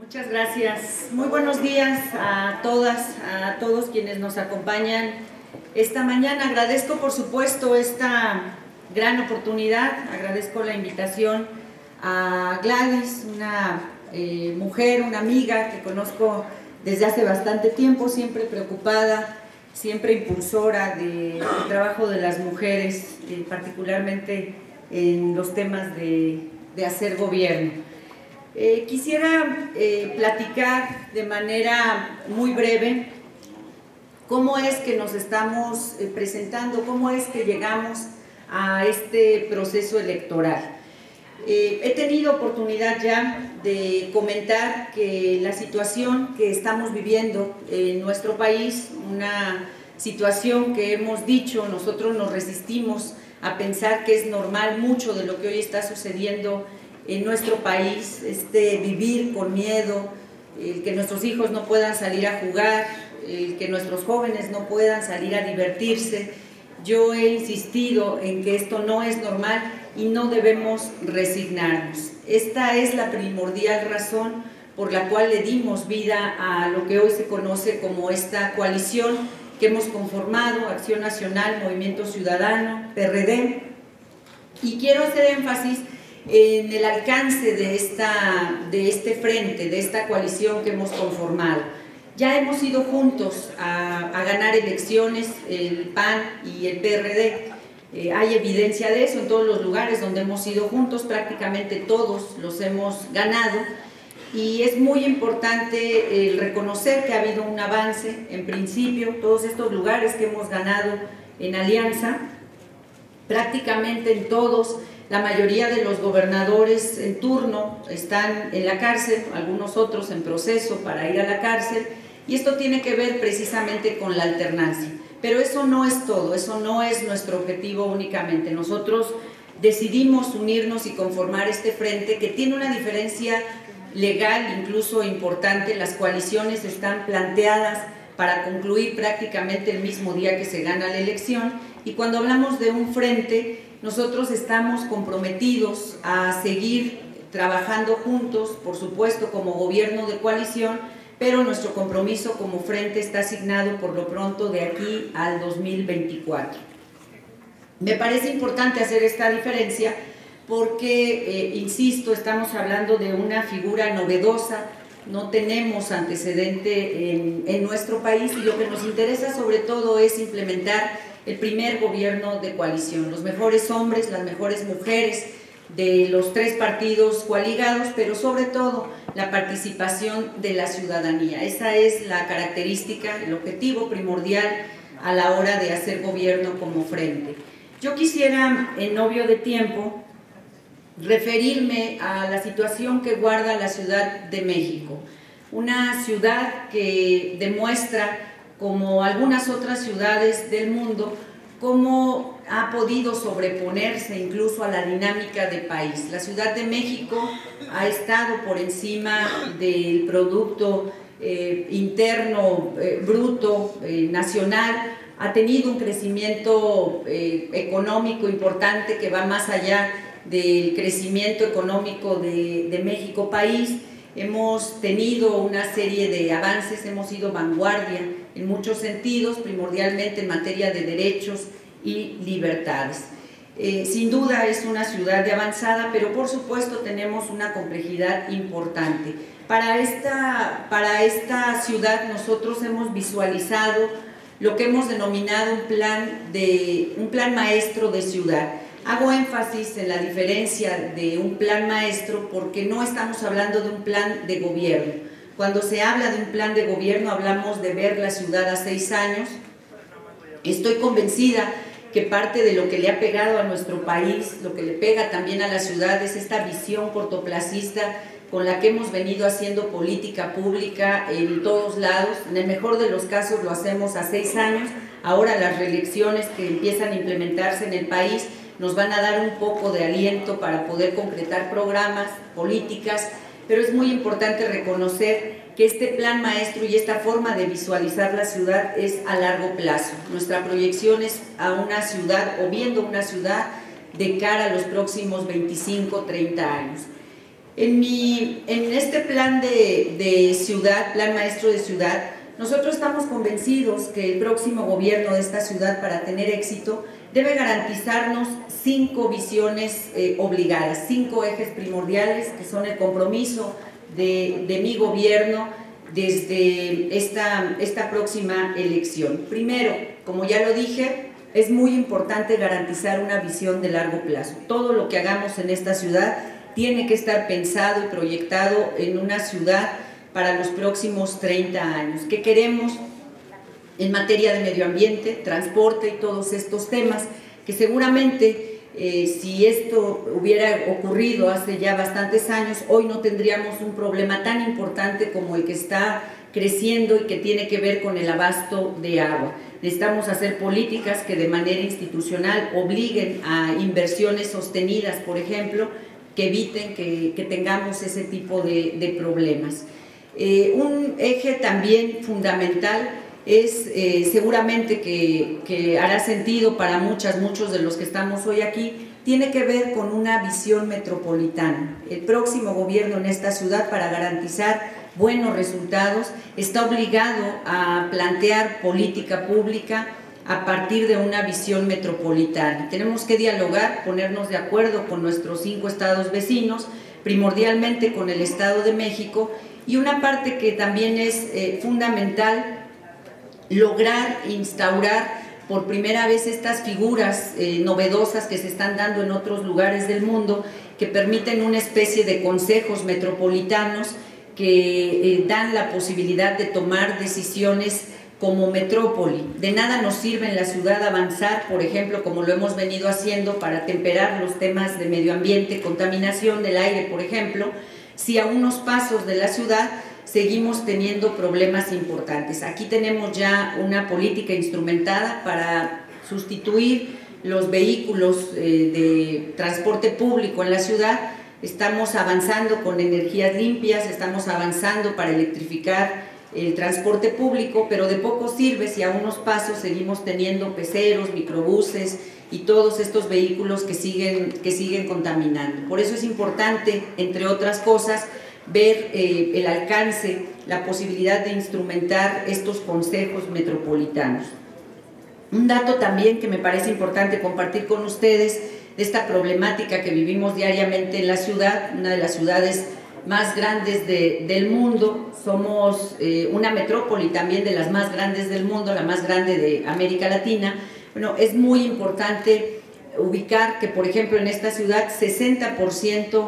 Muchas gracias. Muy buenos días a todas, a todos quienes nos acompañan esta mañana. Agradezco, por supuesto, esta gran oportunidad. Agradezco la invitación a Gladys, una mujer, una amiga que conozco desde hace bastante tiempo, siempre preocupada, siempre impulsora del trabajo de las mujeres, particularmente en los temas de hacer gobierno. Quisiera platicar de manera muy breve cómo es que nos estamos presentando, cómo es que llegamos a este proceso electoral. He tenido oportunidad ya de comentar que la situación que estamos viviendo en nuestro país, una situación que hemos dicho, nosotros nos resistimos a pensar que es normal mucho de lo que hoy está sucediendo en nuestro país, vivir con miedo, el que nuestros hijos no puedan salir a jugar, el que nuestros jóvenes no puedan salir a divertirse. Yo he insistido en que esto no es normal y no debemos resignarnos. Esta es la primordial razón por la cual le dimos vida a lo que hoy se conoce como esta coalición que hemos conformado, Acción Nacional, Movimiento Ciudadano, PRD, y quiero hacer énfasis en el alcance de este frente, de esta coalición que hemos conformado. Ya hemos ido juntos a ganar elecciones, el PAN y el PRD. Hay evidencia de eso en todos los lugares donde hemos ido juntos, prácticamente todos los hemos ganado, y es muy importante reconocer que ha habido un avance. En principio, todos estos lugares que hemos ganado en alianza, prácticamente en todos, la mayoría de los gobernadores en turno están en la cárcel, algunos otros en proceso para ir a la cárcel, y esto tiene que ver precisamente con la alternancia. Pero eso no es todo, eso no es nuestro objetivo únicamente. Nosotros decidimos unirnos y conformar este frente que tiene una diferencia legal incluso importante. Las coaliciones están planteadas para concluir prácticamente el mismo día que se gana la elección, y cuando hablamos de un frente, nosotros estamos comprometidos a seguir trabajando juntos, por supuesto como gobierno de coalición, pero nuestro compromiso como frente está asignado por lo pronto de aquí al 2024. Me parece importante hacer esta diferencia porque, insisto, estamos hablando de una figura novedosa, no tenemos antecedente en nuestro país, y lo que nos interesa sobre todo es implementar el primer gobierno de coalición, los mejores hombres, las mejores mujeres de los tres partidos coaligados, pero sobre todo la participación de la ciudadanía. Esa es la característica, el objetivo primordial a la hora de hacer gobierno como frente. Yo quisiera, en obvio de tiempo, referirme a la situación que guarda la Ciudad de México, una ciudad que demuestra, como algunas otras ciudades del mundo, cómo ha podido sobreponerse incluso a la dinámica del país. La Ciudad de México ha estado por encima del Producto Interno Bruto nacional, ha tenido un crecimiento económico importante que va más allá del crecimiento económico de México país. Hemos tenido una serie de avances, hemos sido vanguardia en muchos sentidos, primordialmente en materia de derechos y libertades. Sin duda es una ciudad de avanzada, pero por supuesto tenemos una complejidad importante. Para esta ciudad nosotros hemos visualizado lo que hemos denominado un plan maestro de ciudad. Hago énfasis en la diferencia de un plan maestro porque no estamos hablando de un plan de gobierno. Cuando se habla de un plan de gobierno hablamos de ver la ciudad a 6 años. Estoy convencida que parte de lo que le ha pegado a nuestro país, lo que le pega también a la ciudad, es esta visión cortoplacista con la que hemos venido haciendo política pública en todos lados. En el mejor de los casos lo hacemos a 6 años. Ahora las reelecciones que empiezan a implementarse en el país nos van a dar un poco de aliento para poder concretar programas, políticas, pero es muy importante reconocer que este plan maestro y esta forma de visualizar la ciudad es a largo plazo. Nuestra proyección es a una ciudad, o viendo una ciudad de cara a los próximos 25, 30 años. En este plan de ciudad, plan maestro de ciudad, nosotros estamos convencidos que el próximo gobierno de esta ciudad, para tener éxito, debe garantizarnos 5 visiones obligadas, 5 ejes primordiales que son el compromiso de mi gobierno desde esta próxima elección. Primero, como ya lo dije, es muy importante garantizar una visión de largo plazo. Todo lo que hagamos en esta ciudad tiene que estar pensado y proyectado en una ciudad para los próximos 30 años. ¿Qué queremos en materia de medio ambiente, transporte y todos estos temas? Que seguramente si esto hubiera ocurrido hace ya bastantes años, hoy no tendríamos un problema tan importante como el que está creciendo y que tiene que ver con el abasto de agua. Necesitamos hacer políticas que de manera institucional obliguen a inversiones sostenidas, por ejemplo, que eviten que tengamos ese tipo de problemas. Un eje también fundamental es seguramente que hará sentido para muchos de los que estamos hoy aquí, tiene que ver con una visión metropolitana. El próximo gobierno en esta ciudad, para garantizar buenos resultados, está obligado a plantear política pública a partir de una visión metropolitana. Tenemos que dialogar, ponernos de acuerdo con nuestros 5 estados vecinos, primordialmente con el Estado de México, y una parte que también es fundamental, lograr instaurar por primera vez estas figuras novedosas que se están dando en otros lugares del mundo, que permiten una especie de consejos metropolitanos que dan la posibilidad de tomar decisiones como metrópoli. De nada nos sirve en la ciudad avanzar, por ejemplo, como lo hemos venido haciendo para temperar los temas de medio ambiente, contaminación del aire, por ejemplo, si a unos pasos de la ciudad seguimos teniendo problemas importantes. Aquí tenemos ya una política instrumentada para sustituir los vehículos de transporte público en la ciudad. Estamos avanzando con energías limpias, estamos avanzando para electrificar el transporte público, pero de poco sirve si a unos pasos seguimos teniendo peceros, microbuses y todos estos vehículos que siguen contaminando. Por eso es importante, entre otras cosas, ver el alcance, la posibilidad de instrumentar estos consejos metropolitanos. Un dato también que me parece importante compartir con ustedes de esta problemática que vivimos diariamente en la ciudad, una de las ciudades más grandes del mundo, somos una metrópoli también de las más grandes del mundo, la más grande de América Latina. Bueno, es muy importante ubicar que, por ejemplo, en esta ciudad 60%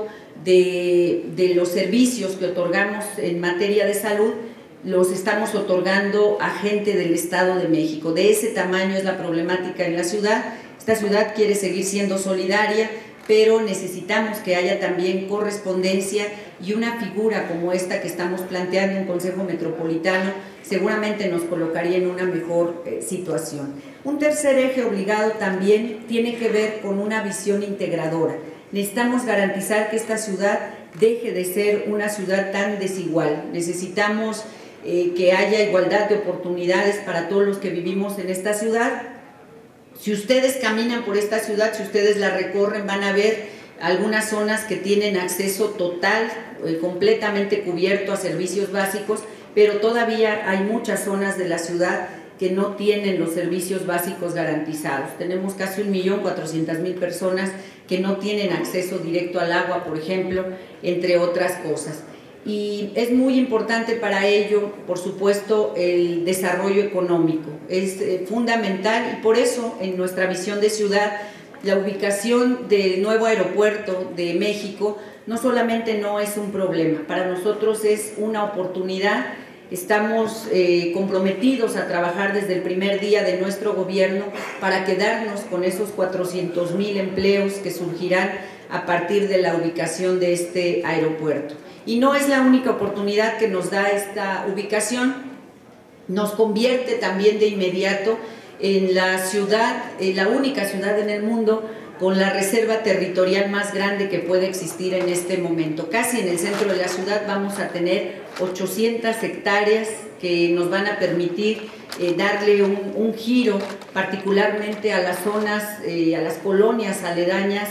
de los servicios que otorgamos en materia de salud los estamos otorgando a gente del Estado de México. De ese tamaño es la problemática en la ciudad. Esta ciudad quiere seguir siendo solidaria, pero necesitamos que haya también correspondencia, y una figura como esta que estamos planteando, un Consejo Metropolitano, seguramente nos colocaría en una mejor situación. Un tercer eje obligado también tiene que ver con una visión integradora. Necesitamos garantizar que esta ciudad deje de ser una ciudad tan desigual. Necesitamos que haya igualdad de oportunidades para todos los que vivimos en esta ciudad. Si ustedes caminan por esta ciudad, si ustedes la recorren, van a ver algunas zonas que tienen acceso total, completamente cubierto a servicios básicos, pero todavía hay muchas zonas de la ciudad que no tienen los servicios básicos garantizados. Tenemos casi 1.400.000 personas que no tienen acceso directo al agua, por ejemplo, entre otras cosas. Y es muy importante para ello, por supuesto, el desarrollo económico. Es fundamental, y por eso en nuestra visión de ciudad, la ubicación del nuevo aeropuerto de México no solamente no es un problema, para nosotros es una oportunidad. Estamos comprometidos a trabajar desde el primer día de nuestro gobierno para quedarnos con esos 400.000 empleos que surgirán a partir de la ubicación de este aeropuerto. Y no es la única oportunidad que nos da esta ubicación, nos convierte también de inmediato en la ciudad, la única ciudad en el mundo con la reserva territorial más grande que puede existir en este momento. Casi en el centro de la ciudad vamos a tener 800 hectáreas que nos van a permitir darle un giro particularmente a las zonas, a las colonias aledañas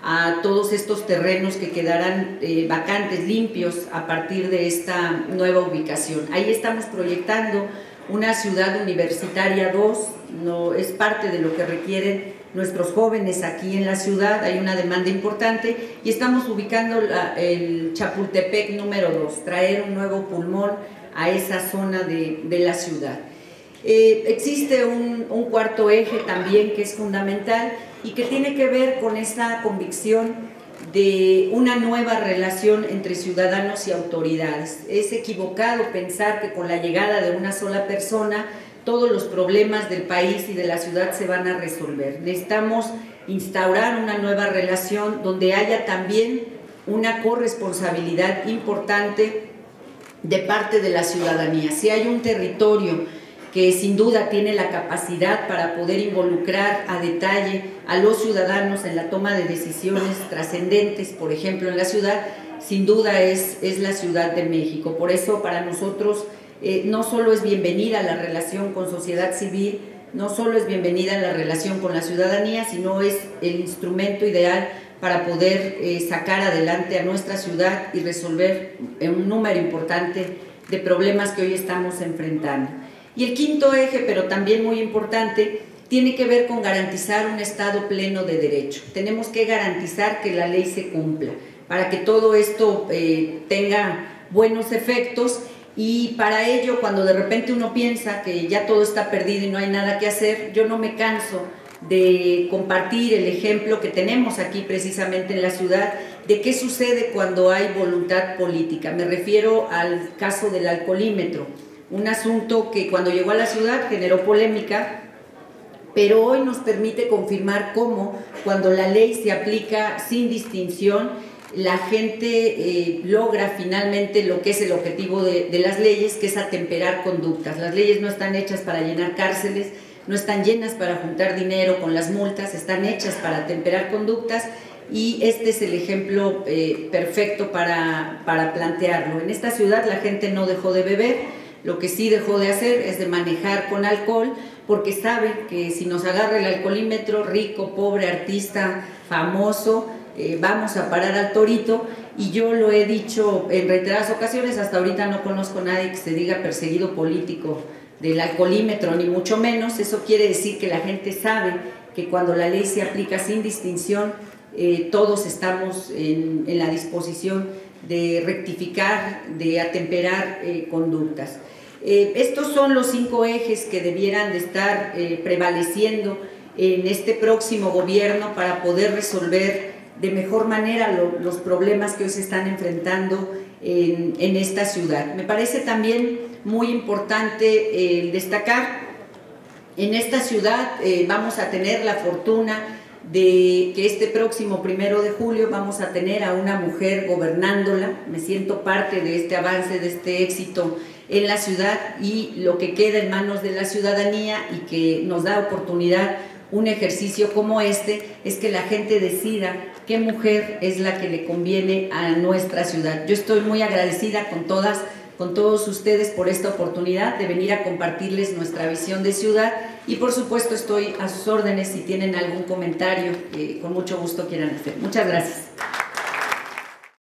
a todos estos terrenos que quedarán vacantes, limpios a partir de esta nueva ubicación. Ahí estamos proyectando una ciudad universitaria 2, no, es parte de lo que requieren nuestros jóvenes aquí en la ciudad, hay una demanda importante y estamos ubicando el Chapultepec número 2, traer un nuevo pulmón a esa zona de la ciudad. Existe un cuarto eje también que es fundamental y que tiene que ver con esta convicción de una nueva relación entre ciudadanos y autoridades. Es equivocado pensar que con la llegada de una sola persona todos los problemas del país y de la ciudad se van a resolver. Necesitamos instaurar una nueva relación donde haya también una corresponsabilidad importante de parte de la ciudadanía. Si hay un territorio que sin duda tiene la capacidad para poder involucrar a detalle a los ciudadanos en la toma de decisiones trascendentes, por ejemplo en la ciudad, sin duda es la Ciudad de México. Por eso para nosotros no solo es bienvenida la relación con sociedad civil, no solo es bienvenida la relación con la ciudadanía, sino es el instrumento ideal para poder sacar adelante a nuestra ciudad y resolver un número importante de problemas que hoy estamos enfrentando. Y el quinto eje, pero también muy importante, tiene que ver con garantizar un Estado pleno de derecho. Tenemos que garantizar que la ley se cumpla, para que todo esto tenga buenos efectos, y para ello, cuando de repente uno piensa que ya todo está perdido y no hay nada que hacer, yo no me canso de compartir el ejemplo que tenemos aquí precisamente en la ciudad de qué sucede cuando hay voluntad política. Me refiero al caso del alcoholímetro, un asunto que cuando llegó a la ciudad generó polémica, pero hoy nos permite confirmar cómo cuando la ley se aplica sin distinción, la gente logra finalmente lo que es el objetivo de las leyes, que es atemperar conductas. Las leyes no están hechas para llenar cárceles, no están llenas para juntar dinero con las multas, están hechas para atemperar conductas, y este es el ejemplo perfecto para plantearlo. En esta ciudad la gente no dejó de beber, lo que sí dejó de hacer es de manejar con alcohol, porque sabe que si nos agarra el alcoholímetro, rico, pobre, artista, famoso, vamos a parar al torito. Y yo lo he dicho en reiteradas ocasiones, hasta ahorita no conozco a nadie que se diga perseguido político del alcoholímetro, ni mucho menos. Eso quiere decir que la gente sabe que cuando la ley se aplica sin distinción, todos estamos en la disposición de rectificar, de atemperar conductas. Estos son los 5 ejes que debieran de estar prevaleciendo en este próximo gobierno para poder resolver de mejor manera los problemas que hoy se están enfrentando en esta ciudad. Me parece también muy importante destacar, en esta ciudad vamos a tener la fortuna de que este próximo 1 de julio vamos a tener a una mujer gobernándola. Me siento parte de este avance, de este éxito en la ciudad, y lo que queda en manos de la ciudadanía y que nos da oportunidad un ejercicio como este es que la gente decida qué mujer es la que le conviene a nuestra ciudad. Yo estoy muy agradecida con todas, con todos ustedes por esta oportunidad de venir a compartirles nuestra visión de ciudad, y por supuesto estoy a sus órdenes si tienen algún comentario que con mucho gusto quieran hacer. Muchas gracias.